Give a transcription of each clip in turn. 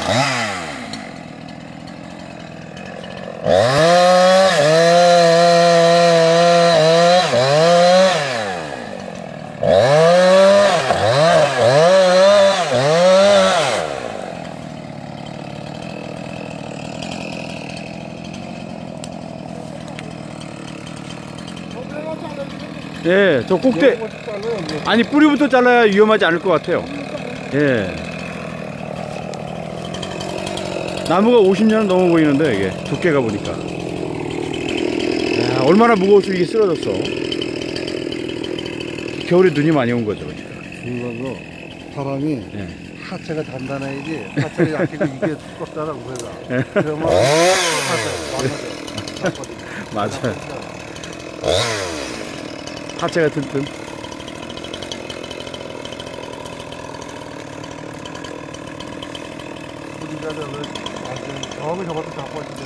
예, 저 꼭대 아니 뿌리부터 잘라야 위험하지 않을 것 같아요. 예. 나무가 50년은 넘어 보이는데 이게 두께가 보니까. 야, 얼마나 무거워서 이게 쓰러졌어. 겨울에 눈이 많이 온 거죠. 중요한 거 사람이 예. 하체가 단단해야지. 하체가 약해도 이게 두껍잖아 우리가. 예. 그러면 맞아요. 하체가 튼튼. 우리가 저기 저것도 잡고 있는데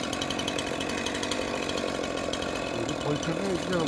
벌처가 있잖아.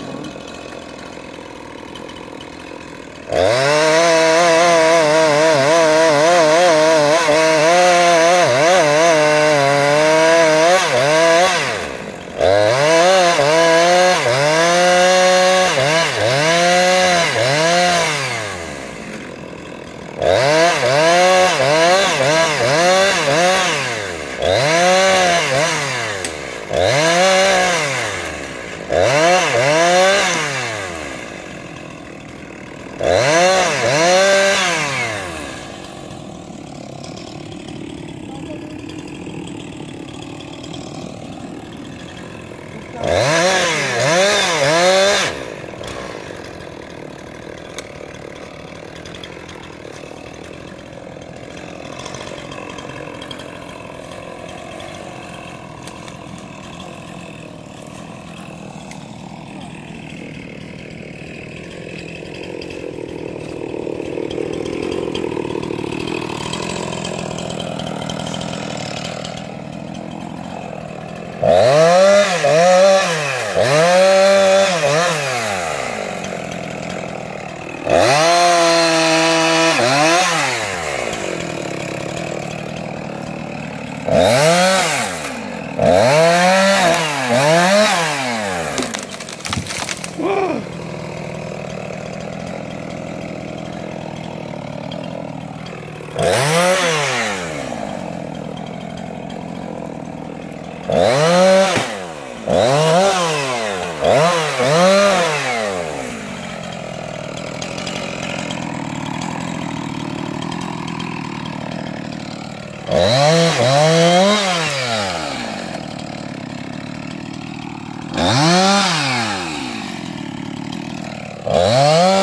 Ah